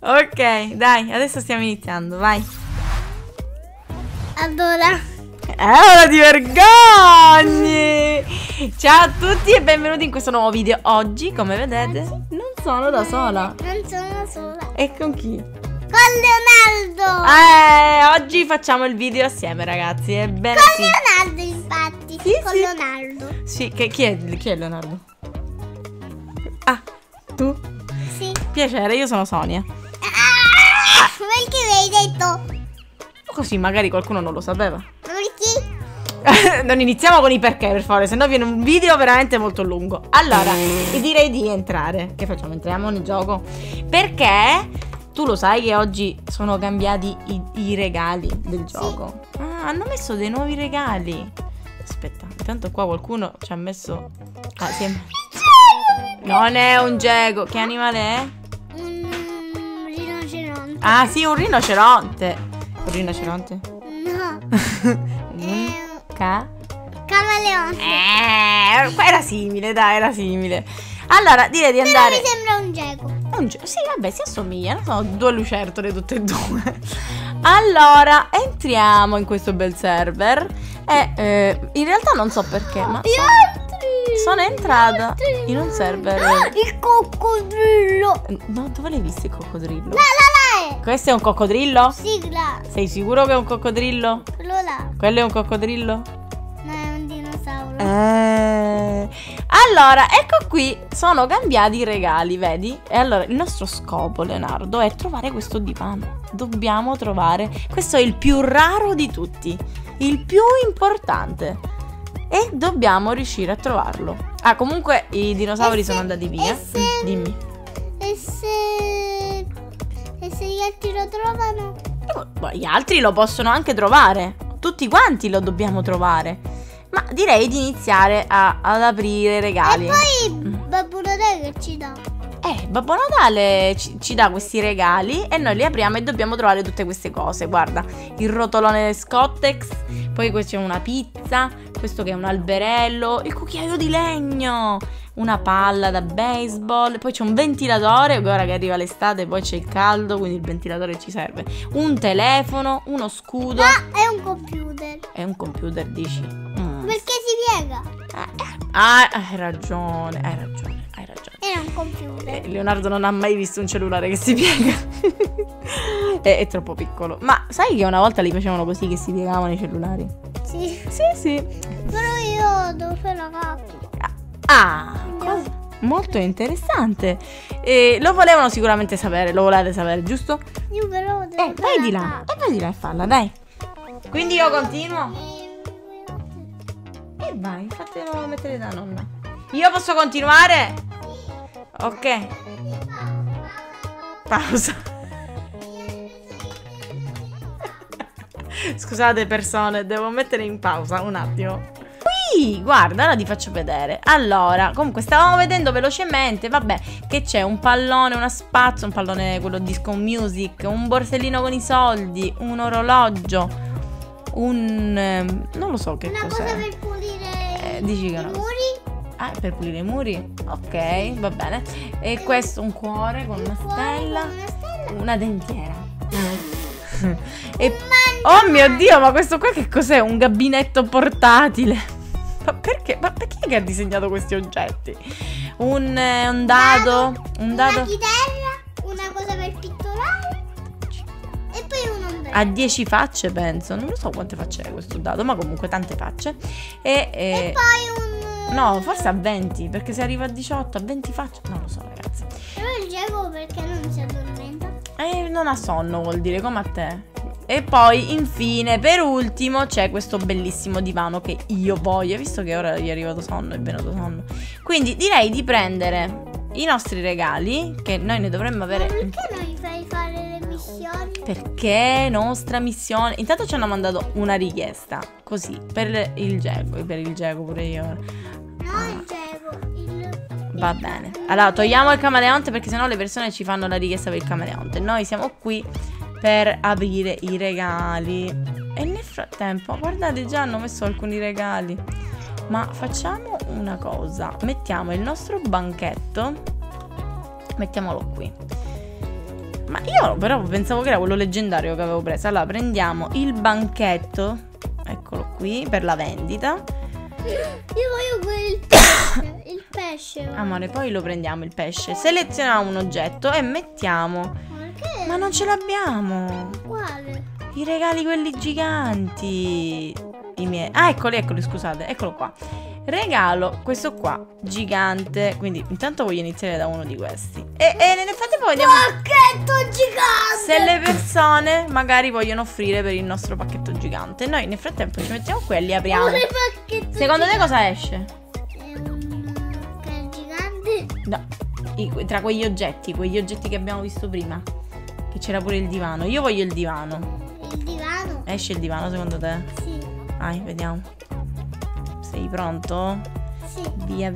Ok, dai, adesso stiamo iniziando, vai. Allora, Ora ti vergogni! Ciao a tutti e benvenuti in questo nuovo video. Oggi, come vedete, non sono da sola. non sono sola. E con chi? Con Leonardo. Oggi facciamo il video assieme, ragazzi. Ebbene Con sì. Leonardo, infatti. Sì, con sì. Leonardo. Sì, chi è Leonardo? Ah, tu? Sì. Piacere, io sono Sonia. Perché mi hai detto? Così magari qualcuno non lo sapeva. Perché? Non iniziamo con i perché, per favore, sennò viene un video veramente molto lungo. Allora, direi di entrare. Che facciamo? Entriamo nel gioco. Perché tu lo sai che oggi sono cambiati i regali del gioco. Ah, hanno messo dei nuovi regali. Aspetta, intanto qua qualcuno ci ha messo... Ah, non è un geco. Che animale è? Un rinoceronte. Ah, sì, un rinoceronte. Un rinoceronte? No. Camaleonte. Qua era simile, dai, era simile. Allora, direi di andare. Mi sembra un geco. Sì, vabbè, si assomigliano. Sono due lucertole tutte e due. Allora, entriamo in questo bel server. E in realtà non so perché, ma sono entrata in un server. Il coccodrillo. No, dove l'hai visto il coccodrillo? Là. Questo è un coccodrillo? Sigla. Sei sicuro che è un coccodrillo? Quello là. Quello è un coccodrillo? No, è un dinosauro. Allora, ecco qui, sono cambiati i regali, vedi? E allora il nostro scopo, Leonardo, è trovare questo divano. Dobbiamo trovare, questo è il più raro di tutti, il più importante, e dobbiamo riuscire a trovarlo. Ah, comunque i dinosauri sono andati via. Dimmi. E se gli altri lo trovano? Gli altri lo possono anche trovare, tutti quanti lo dobbiamo trovare. Ma direi di iniziare ad aprire i regali. E poi Babbo Natale che ci dà? Babbo Natale ci dà questi regali e noi li apriamo e dobbiamo trovare tutte queste cose. Guarda, il rotolone Scottex, poi qui c'è una pizza, questo che è un alberello, il cucchiaio di legno, una palla da baseball, poi c'è un ventilatore, ora che arriva l'estate poi c'è il caldo, quindi il ventilatore ci serve, un telefono, uno scudo. Ah, è un computer. È un computer, dici? Perché si piega? Hai ragione. È un computer. Leonardo non ha mai visto un cellulare che si piega. È troppo piccolo. Ma sai che una volta li facevano così, che si piegavano i cellulari? Sì. Sì. Però io devo fare la capsula. Cosa molto interessante. Lo volevano sicuramente sapere. Lo volete sapere, giusto? Io però devo fare vai di là. Vai di là e falla, dai. Quindi io continuo. E vai, fatelo mettere da nonna. Io posso continuare? Ok. Pausa. Scusate persone, devo mettere in pausa un attimo. Qui, guarda, ora ti faccio vedere. Allora, comunque stavamo vedendo velocemente, vabbè, che c'è un pallone, una spazzola, un pallone quello disco music, un borsellino con i soldi, un orologio, non lo so che una cos'è. cosa per pulire dici che i no. muri. Ah, per pulire i muri? Ok, va bene. E questo un cuore con una stella, una dentiera. Oh mio Dio, ma questo qua che cos'è? Un gabinetto portatile. Ma perché? Ma perché che ha disegnato questi oggetti? Un dado. Una chitarra, una cosa per pitturare e poi un ombrello. Ha 10 facce, penso. Non lo so quante facce è questo dado, ma comunque tante facce. E poi un... No, forse a 20, perché se arriva a 18, a 20 facce. Non lo so, ragazzi. Però il geco perché non si addormenta? Non ha sonno, vuol dire, come a te. E poi, infine, per ultimo, c'è questo bellissimo divano che io voglio, visto che ora gli è arrivato sonno, è venuto sonno. Quindi direi di prendere i nostri regali, che noi ne dovremmo avere. Ma perché non gli fai fare le missioni? Perché nostra missione. Intanto ci hanno mandato una richiesta, così, per il geco pure io. No, il geco, Va bene. Allora, togliamo il camaleonte perché sennò le persone ci fanno la richiesta per il camaleonte. Noi siamo qui per aprire i regali. E nel frattempo, guardate, già hanno messo alcuni regali. Ma facciamo una cosa. Mettiamo il nostro banchetto. Mettiamolo qui. Ma io però pensavo che era quello leggendario che avevo preso. Allora prendiamo il banchetto, eccolo qui, per la vendita. Io voglio quel pesce. Il pesce. Amore, poi lo prendiamo il pesce. Selezioniamo un oggetto e mettiamo. Perché? Ma non ce l'abbiamo. Quale? I regali quelli giganti. I miei. Ah, eccoli, scusate, eccolo qua. Regalo questo qua, gigante. Quindi intanto voglio iniziare da uno di questi. E nel frattempo vediamo Pacchetto gigante! se le persone magari vogliono offrire per il nostro pacchetto gigante. Noi nel frattempo ci mettiamo quelli e apriamo. Secondo te cosa esce? Che gigante? No, tra quegli oggetti che abbiamo visto prima. Che c'era pure il divano. Io voglio il divano. Il divano? Esce il divano secondo te? Sì. Vai, vediamo. Sei pronto? Sì. Via.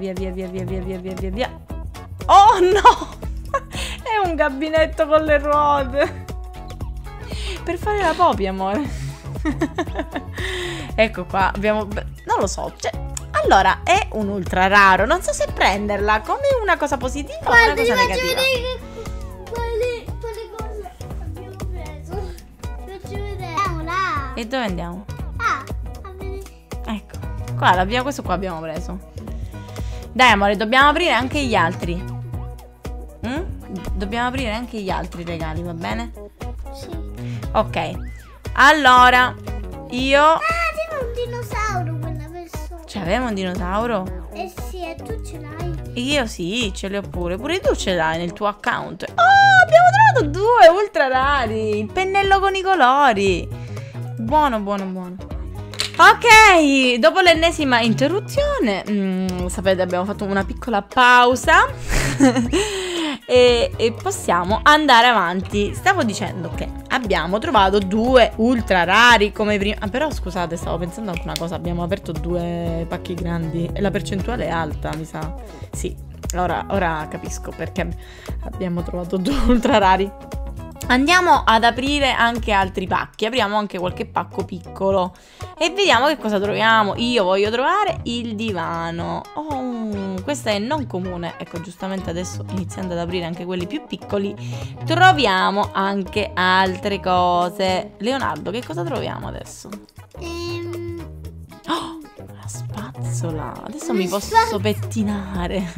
Oh no! È un gabinetto con le ruote. Per fare la popia, amore. Ecco qua, abbiamo... Non lo so, cioè... Allora, è un ultra raro. Non so se prenderla come una cosa positiva o una cosa negativa. Quale cosa abbiamo preso? Faccio vedere. Andiamo là. E dove andiamo? Ah, a vedere. Ecco, qua l'abbiamo, questo qua abbiamo preso. Dai amore, dobbiamo aprire anche gli altri. Dobbiamo aprire anche gli altri regali, va bene? Sì. Ok. Allora, io... aveva un dinosauro quella persona. Cioè, aveva un dinosauro? Eh sì, e tu ce l'hai. Io sì, ce li ho pure. Pure tu ce l'hai nel tuo account. Oh, abbiamo trovato due ultra rari. Il pennello con i colori. Buono. Ok, dopo l'ennesima interruzione, sapete, abbiamo fatto una piccola pausa e possiamo andare avanti. Stavo dicendo che abbiamo trovato due ultra rari come prima. Ah, però scusate, stavo pensando anche una cosa. Abbiamo aperto due pacchi grandi e la percentuale è alta, mi sa. Sì, ora capisco perché abbiamo trovato due ultra rari. Andiamo ad aprire anche altri pacchi. Apriamo anche qualche pacco piccolo e vediamo che cosa troviamo. Io voglio trovare il divano. Oh, questa è non comune. Ecco, giustamente adesso, iniziando ad aprire anche quelli più piccoli, troviamo anche altre cose. Leonardo, che cosa troviamo adesso? Oh, la spazzola. Adesso mi posso pettinare.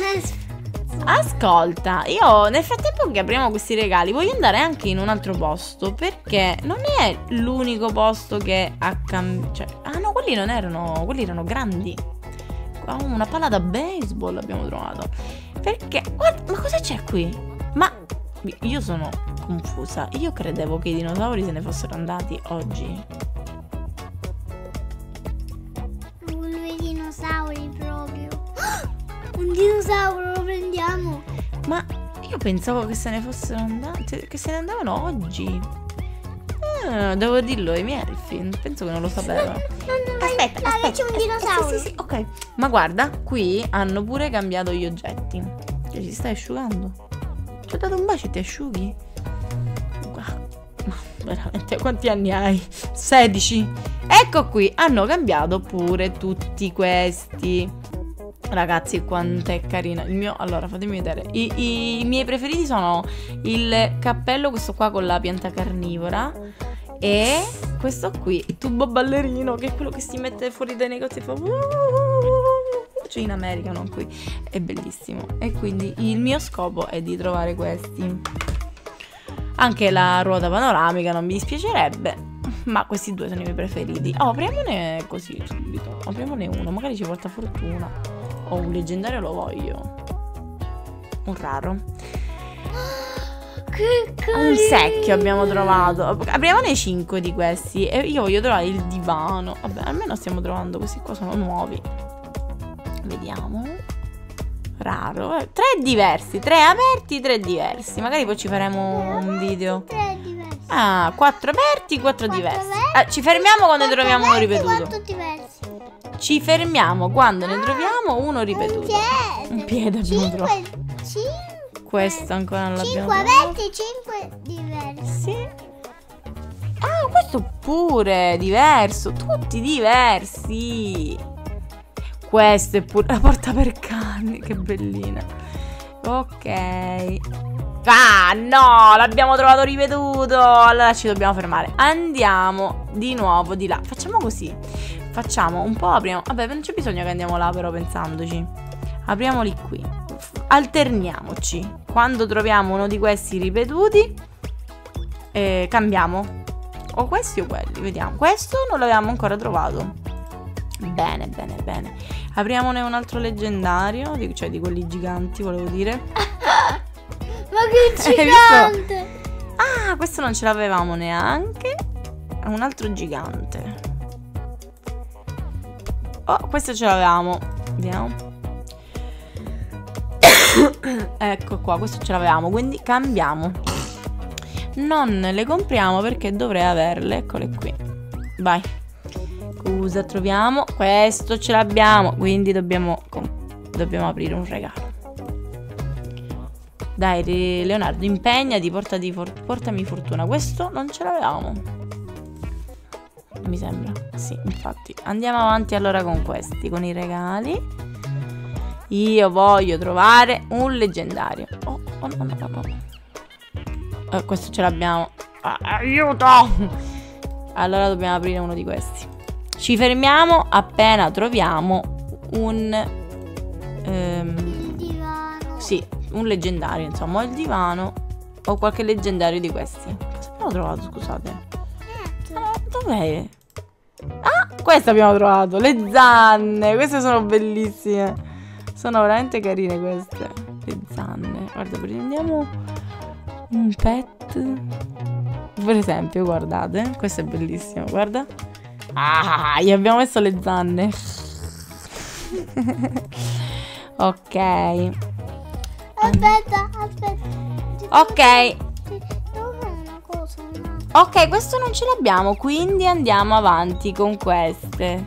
Ascolta, io nel frattempo che apriamo questi regali voglio andare anche in un altro posto, perché non è l'unico posto che ha cambiato. Cioè, ah no, quelli non erano, quelli erano grandi. Oh, una palla da baseball abbiamo trovato. Perché, guarda, ma cosa c'è qui? Ma io sono confusa. Io credevo che i dinosauri se ne fossero andati oggi. Due dinosauri proprio. Un dinosauro lo prendiamo. Ma io pensavo che se ne fossero andati, che se ne andavano oggi. Devo dirlo ai miei elfi. Penso che non lo sapevano. Aspetta, c'è un dinosauro. Sì, ok. Ma guarda, qui hanno pure cambiato gli oggetti. Cioè, si sta asciugando. Ti ho dato un bacio e ti asciughi? Ma veramente, quanti anni hai? 16. Ecco qui, hanno cambiato pure tutti questi. Ragazzi, quanto è carina. Il mio, allora fatemi vedere. I miei preferiti sono il cappello, questo qua con la pianta carnivora, e questo qui, il tubo ballerino, che è quello che si mette fuori dai negozi e fa cioè in America, non qui. È bellissimo. E quindi il mio scopo è di trovare questi. Anche la ruota panoramica non mi dispiacerebbe, ma questi due sono i miei preferiti. Oh, apriamone così subito. Apriamone uno, magari ci porta fortuna. Oh, un leggendario lo voglio. Un raro. Che carino. Un secchio abbiamo trovato. Apriamone 5 di questi. E io voglio trovare il divano. Vabbè, almeno stiamo trovando. Questi qua sono nuovi. Vediamo. Raro. 3 diversi. 3 aperti, 3 diversi. Magari poi ci faremo un video. 3 diversi. Ah, 4 aperti, 4 diversi. Ci fermiamo quando ne troviamo uno ripetuto. 4 diversi. Ci fermiamo quando ne troviamo uno ripetuto. Un piede abbiamo 5. trovato. Questo ancora non l'abbiamo 5 trovato. aperti, 5 diversi. Sì. Ah, questo pure diverso. Tutti diversi. Questo è pure la porta per cani. Che bellina. Ok. Ah no, l'abbiamo trovato ripetuto. Allora ci dobbiamo fermare. Andiamo di nuovo di là. Facciamo così. Facciamo un po', apriamo. Vabbè, non c'è bisogno che andiamo là però, pensandoci. Apriamoli qui. Alterniamoci. Quando troviamo uno di questi ripetuti, cambiamo. O questi o quelli, vediamo. Questo non l'avevamo ancora trovato. Bene, bene, bene. Apriamone un altro leggendario, cioè di quelli giganti, volevo dire. Ma che gigante! Ah, questo non ce l'avevamo neanche. Un altro gigante. Oh, questo ce l'avevamo. Vediamo. Ecco qua, questo ce l'avevamo, quindi cambiamo. Non le compriamo perché dovrei averle. Eccole qui. Vai. Cosa troviamo? Questo ce l'abbiamo, quindi dobbiamo aprire un regalo. Dai Leonardo, impegnati, portami fortuna. Questo non ce l'avevamo, mi sembra. Sì, infatti. Andiamo avanti allora con questi, con i regali. Io voglio trovare un leggendario. Oh no. Questo ce l'abbiamo. Aiuto! Allora dobbiamo aprire uno di questi. Ci fermiamo appena troviamo un Il divano. sì, un leggendario, insomma, o il divano o qualche leggendario di questi. Cosa abbiamo trovato, scusate? Dov'è? Ah, questo abbiamo trovato, le zanne. Queste sono bellissime. Sono veramente carine queste. Le zanne. Guarda, prendiamo un pet. Per esempio, guardate, questo è bellissimo, guarda. Ah, gli abbiamo messo le zanne. Ok. Aspetta. Ok. Dov'è una cosa? Ok, questo non ce l'abbiamo, quindi andiamo avanti con queste.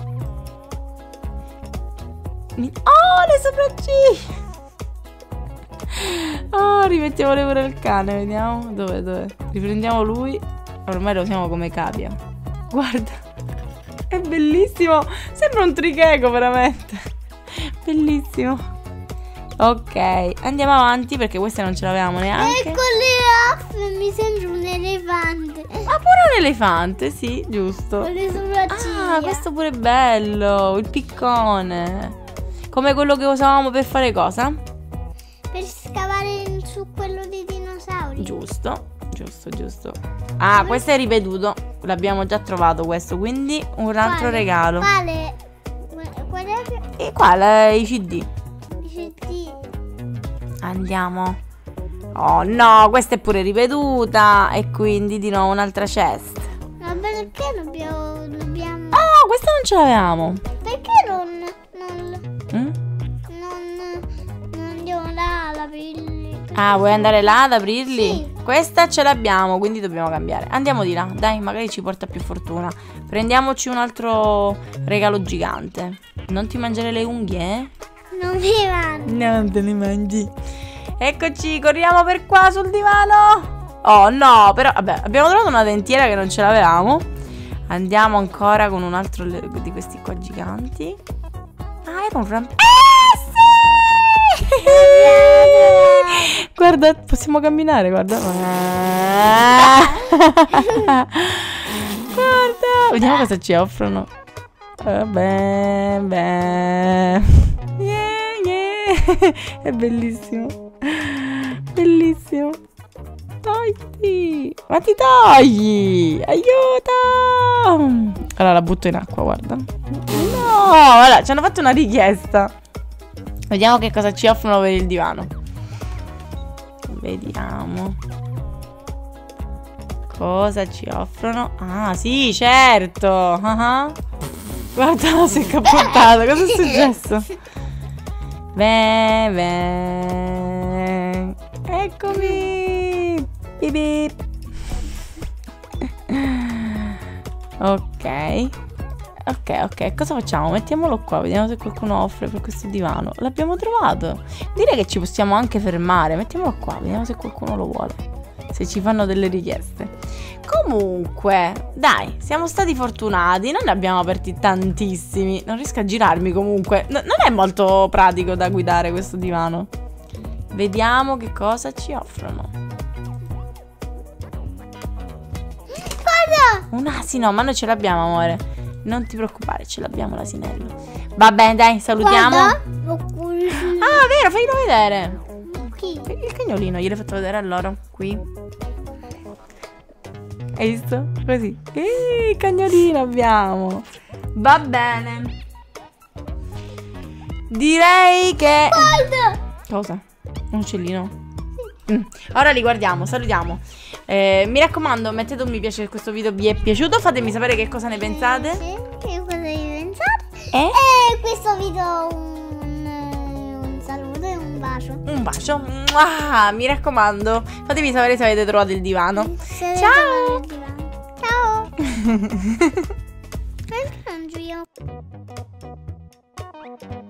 Oh, le sopracciglia. Oh, rimettiamole pure il cane, vediamo. Dove? Riprendiamo lui. Ormai lo usiamo come cavia. Guarda. È bellissimo. Sembra un tricheco, veramente. Bellissimo. Ok, andiamo avanti perché queste non ce l'avevamo neanche. Eccoli, mi sembra un elefante. Ah, pure un elefante, sì, giusto. Con le sopracciglia. Ah, questo pure è bello. Il piccone. Come quello che usavamo per fare cosa? Per scavare su quello dei dinosauri. Giusto. Ah, questo è ripetuto. L'abbiamo già trovato questo, quindi un altro regalo. Quale? Qual è? E qua i CD. I CD. Andiamo. Oh no, questa è pure ripetuta. E quindi di nuovo un'altra chest. Ma perché dobbiamo... Ah, questa non ce l'avevamo. Perché non andiamo là ad aprirli? Ah, vuoi andare là ad aprirli? Sì. Questa ce l'abbiamo, quindi dobbiamo cambiare. Andiamo di là, dai, magari ci porta più fortuna. Prendiamoci un altro regalo gigante. Non ti mangiare le unghie, eh? Non mi vanno. Non te le mangi. Eccoci, corriamo per qua sul divano. Oh no, però vabbè, abbiamo trovato una dentiera che non ce l'avevamo. Andiamo ancora con un altro di questi qua giganti. Ah, era un ramp... sì! Guarda, possiamo camminare, guarda. Guarda, vediamo cosa ci offrono. Beh. Yeah. È bellissimo. Bellissimo. Togli. Ma ti togli. Aiuto. Allora la butto in acqua, guarda. No, allora, ci hanno fatto una richiesta. Vediamo che cosa ci offrono per il divano. Vediamo. Cosa ci offrono? Ah, sì, certo. Guarda, si è cappottato. Cosa è successo? Beh. Eccomi. Bip bip. Ok, cosa facciamo? Mettiamolo qua, vediamo se qualcuno offre per questo divano. L'abbiamo trovato. Direi che ci possiamo anche fermare. Mettiamolo qua, vediamo se qualcuno lo vuole. Se ci fanno delle richieste. Comunque, dai, siamo stati fortunati. Non ne abbiamo aperti tantissimi. Non riesco a girarmi comunque. Non è molto pratico da guidare questo divano. Vediamo che cosa ci offrono. Guarda! Un asino, ma noi ce l'abbiamo, amore. Non ti preoccupare, ce l'abbiamo l'asinello. Va bene, dai, salutiamo. Guarda. Ah, vero, faglielo vedere. Qui. Il cagnolino, gliel'hai fatto vedere a loro. Qui. Hai visto? Così. Il cagnolino abbiamo. Va bene. Direi che... Guarda! Cosa? Un uccellino? Ora li guardiamo, salutiamo. Mi raccomando, mettete un mi piace se questo video vi è piaciuto. Fatemi sapere che cosa ne pensate. Sì, che cosa ne pensate? E Questo video un saluto e un bacio. un bacio. Mua! Mi raccomando, fatemi sapere se avete trovato il divano. Se Ciao! vedete il divano. Ciao! Perché non giochiamo?